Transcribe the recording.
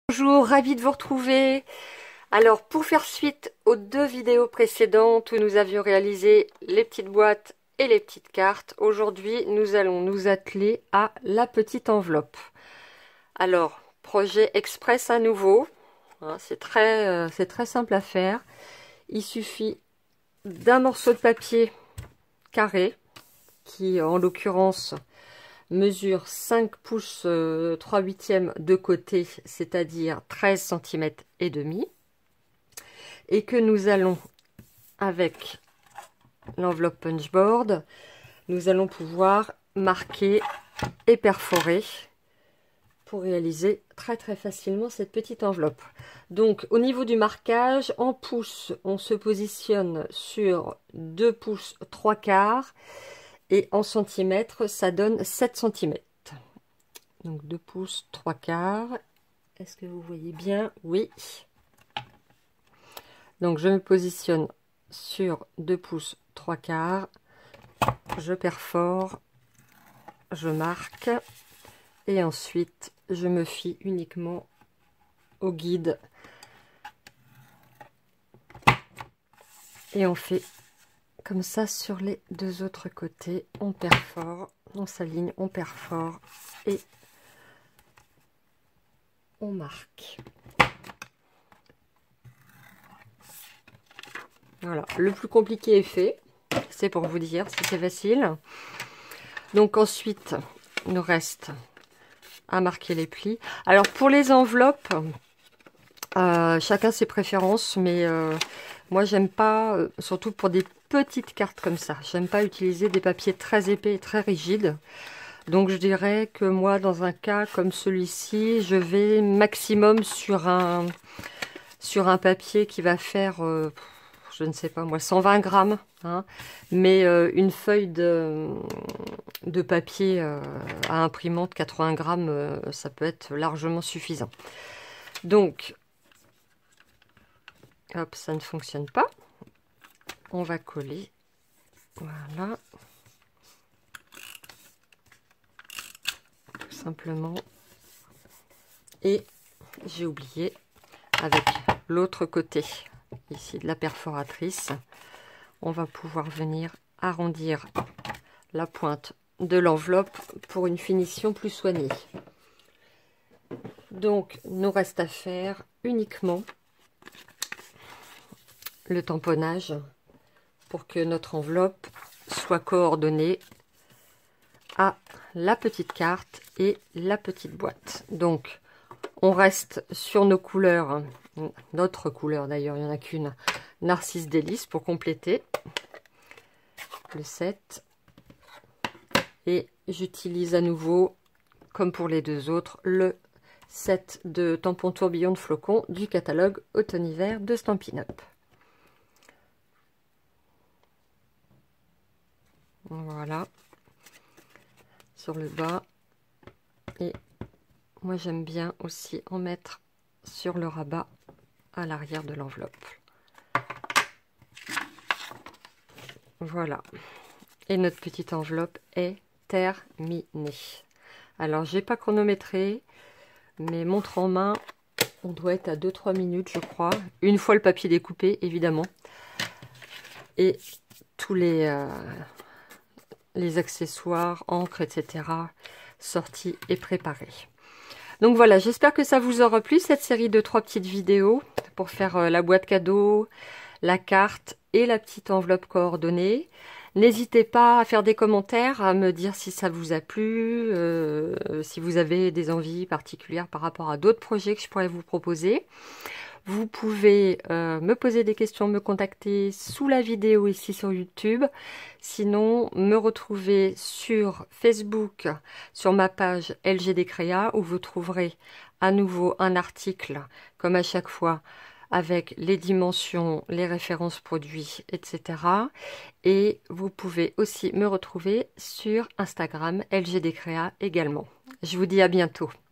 Bonjour, ravi de vous retrouver. Alors, pour faire suite aux deux vidéos précédentes où nous avions réalisé les petites boîtes et les petites cartes, aujourd'hui, nous allons nous atteler à la petite enveloppe. Alors, projet express à nouveau. Hein, c'est très simple à faire. Il suffit d'un morceau de papier carré qui, en l'occurrence, mesure 5 pouces 3/8 de côté, c'est-à-dire 13 cm et demi, et que nous allons, avec l'enveloppe punchboard, nous allons pouvoir marquer et perforer pour réaliser très facilement cette petite enveloppe. Donc au niveau du marquage, en pouces, on se positionne sur 2 pouces 3/4. Et en centimètres, ça donne 7 cm. Donc 2 pouces 3/4. Est-ce que vous voyez bien? Oui. Donc je me positionne sur 2 pouces 3/4. Je perfore. Je marque. Et ensuite, je me fie uniquement au guide. Et on fait comme ça sur les deux autres côtés. On perfore, on s'aligne, on perfore et on marque. Voilà, le plus compliqué est fait. C'est pour vous dire si c'est facile. Donc ensuite, il nous reste à marquer les plis. Alors pour les enveloppes, chacun ses préférences, mais moi j'aime pas, surtout pour des petites cartes comme ça, j'aime pas utiliser des papiers très épais et très rigides. Donc je dirais que moi dans un cas comme celui-ci, je vais maximum sur un papier qui va faire, je ne sais pas moi, 120 grammes, hein, mais une feuille de papier à imprimante 80 grammes, ça peut être largement suffisant. Donc, hop, ça ne fonctionne pas. On va coller. Voilà. Tout simplement. Et j'ai oublié, avec l'autre côté, ici, de la perforatrice, on va pouvoir venir arrondir la pointe de l'enveloppe pour une finition plus soignée. Donc, nous reste à faire uniquement le tamponnage pour que notre enveloppe soit coordonnée à la petite carte et la petite boîte. Donc, on reste sur nos couleurs, notre couleur d'ailleurs, il n'y en a qu'une, Narcisse Délice pour compléter le set. Et j'utilise à nouveau, comme pour les deux autres, le set de tampons tourbillon de flocons du catalogue automne-hiver de Stampin' Up. Voilà, sur le bas. Et moi j'aime bien aussi en mettre sur le rabat à l'arrière de l'enveloppe. Voilà, et notre petite enveloppe est terminée. Alors j'ai pas chronométré, mais montre en main, on doit être à 2-3 minutes je crois, une fois le papier découpé évidemment, et tous les accessoires, encre, etc. sortis et préparés. Donc voilà, j'espère que ça vous aura plu, cette série de 3 petites vidéos pour faire la boîte cadeau, la carte et la petite enveloppe coordonnée. N'hésitez pas à faire des commentaires, à me dire si ça vous a plu, si vous avez des envies particulières par rapport à d'autres projets que je pourrais vous proposer. Vous pouvez me poser des questions, me contacter sous la vidéo ici sur YouTube. Sinon, me retrouver sur Facebook, sur ma page LGD Créa, où vous trouverez à nouveau un article, comme à chaque fois, avec les dimensions, les références produits, etc. Et vous pouvez aussi me retrouver sur Instagram LGD Créa également. Je vous dis à bientôt.